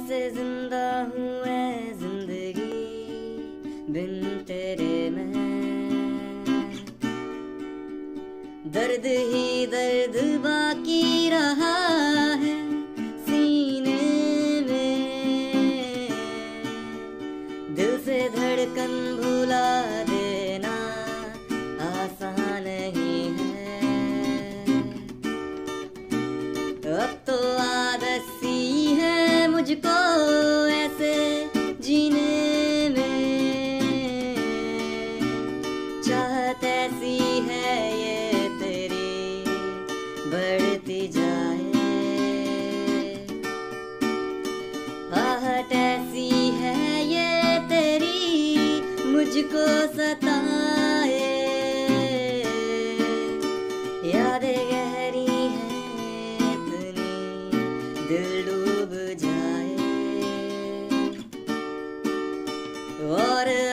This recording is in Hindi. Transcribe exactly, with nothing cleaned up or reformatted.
कैसे जिंदा हूँ मैं जिंदगी बिन तेरे में। दर्द ही दर्द बाकी रहा है सीने में। दिल से धड़कन भुला देना आसान नहीं है। अब तो आदत सी है मुझको ऐसे जीने में। चाहत ऐसी है ये तेरी बढ़ती जाए। आहट ऐसी है ये तेरी मुझको सताए। यादें गहरी हैं इतनी दिल डूब जाए। और